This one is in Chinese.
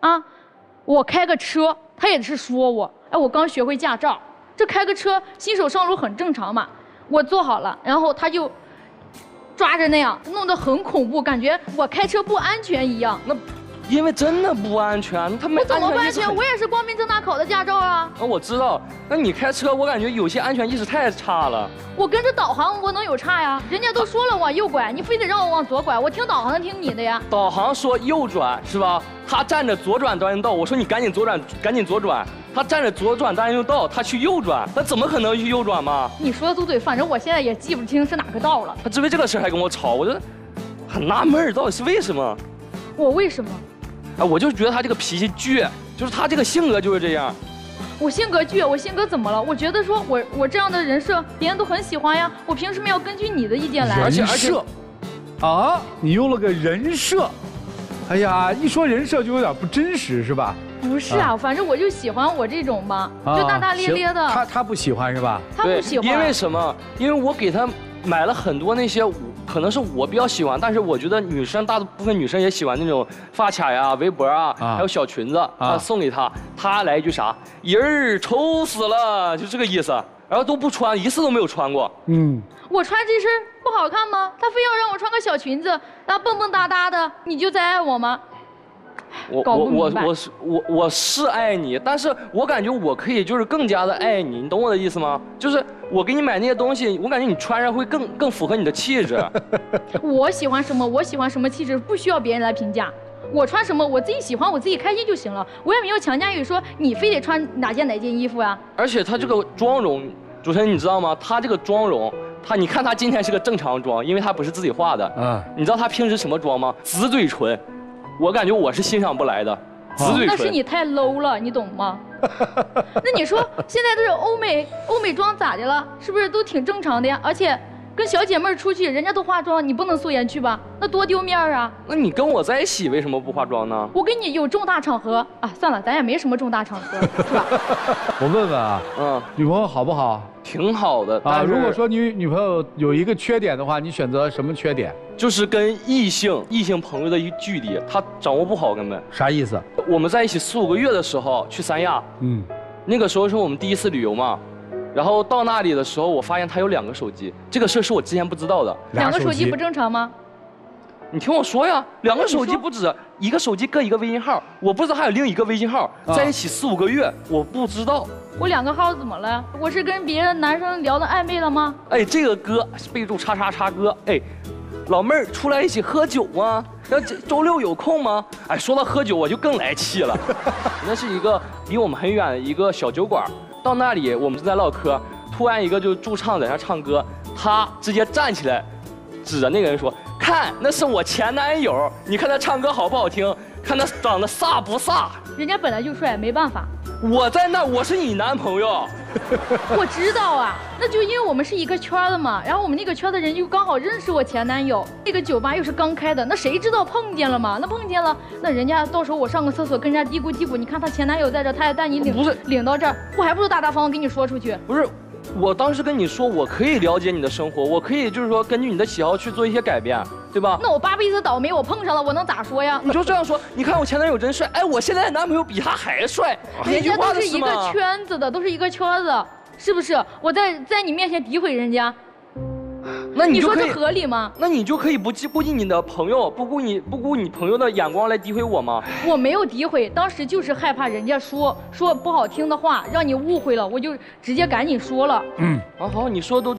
啊，我开个车，他也是说我，哎，我刚学会驾照，这开个车新手上路很正常嘛。我坐好了，然后他就抓着那样，弄得很恐怖，感觉我开车不安全一样。 那因为真的不安全，他没我怎么不安全？ 意识很我也是光明正大考的驾照啊。 我知道，那你开车，我感觉有些安全意识太差了。 我跟着导航，我能有差呀？人家都说了往右拐，你非得让我往左拐，我听导航的听你的呀。 导航说右转是吧？他站着左转单行道，我说你赶紧左转，赶紧左转。他站着左转单行道，他去右转，那怎么可能去右转嘛？ 你说的都对，反正我现在也记不清是哪个道了。 他只为这个事还跟我吵，我就很纳闷，到底是为什么？ 我为什么？ 哎，我就觉得他这个脾气倔，就是他这个性格就是这样。 我性格倔，我性格怎么了？我觉得说我这样的人设，别人都很喜欢呀。我凭什么要根据你的意见来？ 而且啊，你用了个人设，哎呀，一说人设就有点不真实，是吧？ 不是啊，反正我就喜欢我这种吧，就大大咧咧的。 他不喜欢是吧？ 他不喜欢。 因为什么？因为我给他买了很多那些，可能是我比较喜欢，但是我觉得女生大部分女生也喜欢那种发卡呀、围脖啊，还有小裙子啊，送给他，他来一句啥？人儿丑死了，就这个意思。然后都不穿，一次都没有穿过。 我穿这身不好看吗？他非要让我穿个小裙子，然后蹦蹦哒哒的，你就在爱我吗？ 我是爱你，但是我感觉我可以就是更加的爱你，你懂我的意思吗？就是我给你买那些东西，我感觉你穿上会更符合你的气质。 我喜欢什么，我喜欢什么气质，不需要别人来评价。我穿什么，我自己喜欢，我自己开心就行了。我也没有强加于说你非得穿哪件衣服呀。 而且他这个妆容，主持人你知道吗？他这个妆容，你看他今天是个正常妆，因为他不是自己画的。你知道他平时什么妆吗？紫嘴唇。我感觉我是欣赏不来的，紫嘴唇。 那是你太 low 了，你懂吗？那你说现在都是欧美妆咋的了？是不是都挺正常的呀？而且跟小姐妹出去，人家都化妆，你不能素颜去吧？那多丢面啊！ 那你跟我在一起为什么不化妆呢？ 我跟你有重大场合啊，算了，咱也没什么重大场合，是吧？ 我问问啊，女朋友好不好？ 挺好的啊。如果说你女朋友有一个缺点的话，你选择什么缺点？ 就是跟异性朋友的一个距离，他掌握不好，根本。 啥意思？ 我们在一起4、5个月的时候去三亚，那个时候是我们第一次旅游嘛，然后到那里的时候，我发现他有2个手机，这个事是我之前不知道的。 2个手机不正常吗？ 你听我说呀，2个手机不止，一个手机各一个微信号，我不知道还有另一个微信号，在一起4、5个月，我不知道。 我2个号怎么了？我是跟别的男生聊的暧昧了吗？ 哎，这个哥备注叉叉叉哥，哎，老妹儿出来一起喝酒吗？要周6有空吗？哎，说到喝酒我就更来气了。那是一个离我们很远的一个小酒馆，到那里我们正在唠嗑，突然一个就驻唱在那唱歌，他直接站起来，指着那个人说：“看，那是我前男友，你看他唱歌好不好听？看他长得飒不飒？ 人家本来就帅，没办法。 我在那，我是你男朋友。 我知道啊，那就因为我们是一个圈的嘛，然后我们那个圈的人就刚好认识我前男友，那个酒吧又是刚开的，那谁知道碰见了嘛？那碰见了，那人家到时候我上个厕所跟人家嘀咕嘀咕，你看他前男友在这，他还带你领到这儿，我还不如大大方方给你说出去。 不是。我当时跟你说，我可以了解你的生活，我可以就是说根据你的喜好去做一些改变，对吧？ 那我8辈子倒霉，我碰上了，我能咋说呀？ 你就这样说，你看我前男友真帅，哎，我现在的男朋友比他还帅， 人家都是一个圈子的，都是一个圈子，是不是？我在你面前诋毁人家， 那你说这合理吗？ 那你就可以不顾及你的朋友，不顾你朋友的眼光来诋毁我吗？ 我没有诋毁，当时就是害怕人家说不好听的话，让你误会了，我就直接赶紧说了。 好，你说都。